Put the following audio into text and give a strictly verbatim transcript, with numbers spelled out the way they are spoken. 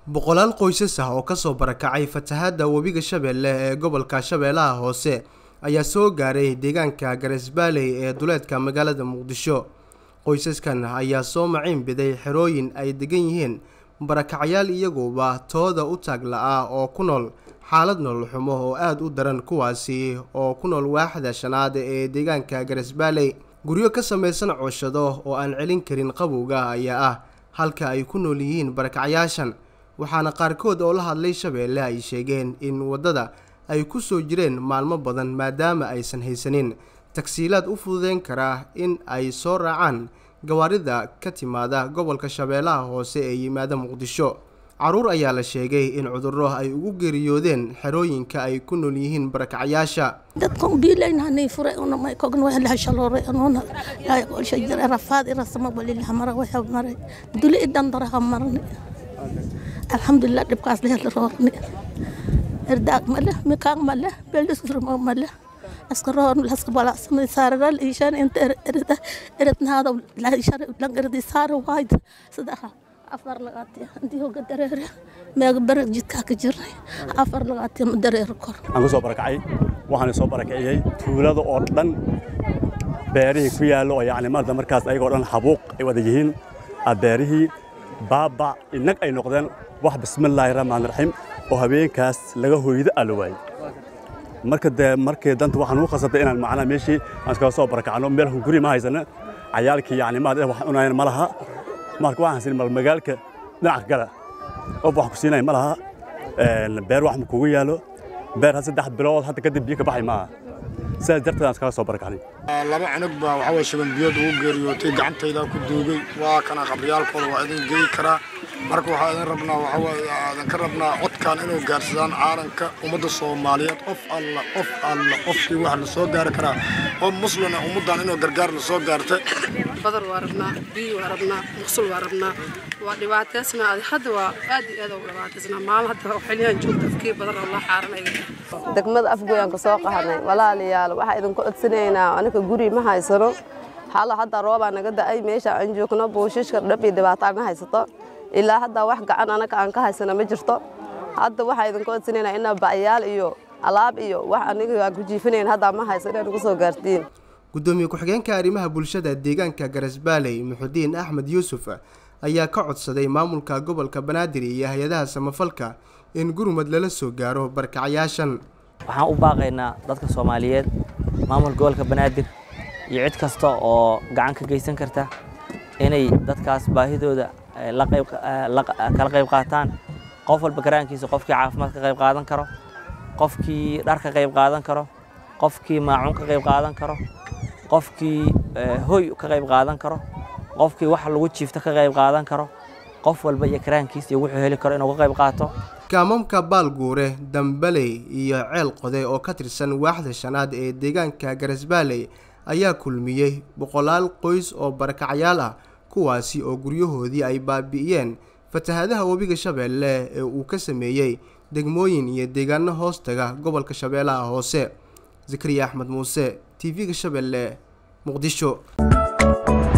boqolaal qoysas ah oo kasoo barakacay fatahaada webiga Shabeelle ee gobolka Shabeellaha Hoose ayaa soo gaaray deegaanka Garisbaaley ee duleedka magaalada Muqdisho. Qoysaskan ayaa soo maciin biday xerooyin ay degan yihiin barakacayaal iyagooba tooda u taagla oo ku nool xaalad nolol xumo oo aad u daran, kuwaasi oo ku nool waaxda shanaad ee deegaanka Garisbaaley. Guryo ka samaysan cooshado oo aan celin karin qabowga ayaa ah halka ay ku nool yihiin barakacayaashan, waxaana qaarkood oo la hadlay Shabeelle ay sheegeen in wadada ay ku soo jireen maalmo badan maadaama aysan haysanin taksiilaad u fududeyn kara in ay soo raacaan gawaarida ka timaada gobolka Shabeellaha Hoose ee yimaada Muqdisho. Caruur ayaa la sheegay in cudurro ay ugu geeriyoodeen xerooyinka ay ku nool yihiin barakacayaasha. dadkan biilaynaanay furay una may kogn way la shaloore anuna ay qol shajir rafaad irasma balil hamara way maray duli idan daraha marni alxamdulillah dibkaas la roorni irdaaq mala mikaan mala beldis furma mala askaroon la askabala samay saaral ishan inta irda irdna hada la ishar lan irdi saar wayd sadaha afar lagaati intii hoga dareere meega barag jidka ka jirnay afar lagaati dareere kor aan soo barakacay waxaan soo barakacay tuulada oo dhan beerihii ku yaalo oo yaani maanta markaas ayagoo dhan xabuuq ay wada yihiin beerihii baaba inag ay noqdeen wax bismillaahir rahmaanir rahiim oo habeenkaas laga hooyada alwaay marka de markay danta waxaan u qasabtay inaan macna meeshii aan ka soo barakacno meel guri ma haysana ciyaalkii yaani maad wax unayeen malaha marka waxaan siin mal magaalka dhinac gala oo wax ku siinay malaha ee beer wax ku yaalo beer saddex bilood hadda kadib biyo ka baxay ma saad dartaan ka soo barakacnay laba cunug baa waxa way shaban biyood ugu geeriyootay gacantayda ku duugay waa kana qabriyaalkooda waa idin geey karaa marka waxa idin rabnaa waxa way aadan ka rabnaa codkan inuu gaarsadaan caalanka ummadda Soomaaliyeed qof alla qof alla qofkii wax la soo gaar karaa oo muslina ummadan inuu gargaar la soo gaartay badar warabna biyo warabna musul warabna waa dhibaataysna hadda waa aad iyo aad u dhibaataysna maal hadda xiliyaan joogto afkii badar Allah xaaranay degmada afgoyan ka soo qahanay walaalayaal waxa idin ku codsanaynaa anaka guri ma haysano xal hadda rooba naga daay meesha aan joogno booshiska dhabi dhibaataan haysato ilaa hadda wax gacan anaka aan ka haysana ma jirto hadda waxa idin ku codsanaynaa in baayaal iyo alaab iyo wax aniga ku jiifaneen hadda ma haysana ugu soo gaartiin. Gudoomiye ku-xigeenka arrimaha bulshada deegaanka Garisbaaley Muxudiin Axmed Yuusuf ayaa ka codsaday maamulka gobolka Banaadir iyo hay'adaha samafalka in gurmad lala soo gaaro barakacayaashan. waxaan u baaqaynaa dadka Soomaaliyeed maamulka gobolka Banaadir iyo cid kasta oo gacan ka geysan karta inay dadkaas baahidooda la qayb kala qayb qaataan. qof walba garaankiisa qofkii caafimaad ka qayb qaadan karo, qofkii dhar ka qayb qaadan karo, qofkii maacuun ka qayb qaadan karo, qofkii hoy ka qayb qaadan karo, qofkii wax lagu jiifto ka qayb qaadan karo, qof walba iyo garaankiisa iyo wuxuu heli karo inuu ka qayb qaato. kaamamka Baalguure, Dambaley iyo Ceel Qode oo ka tirsan waaxda shanaad ee deegaanka Garisbaaley ayaa kulmiyay boqolaal qoys oo barakacayaal ah, kuwaasi oo guryahoodii ay baabi'iyeen fatahaadaha webiga Shabeelle ee uu ka sameeyay degmooyin iyo deegaano hoostaga gobolka Shabeellaha Hoose. Zakariya Axmed Muuse, T V-ga Shabeelle, Muqdisho.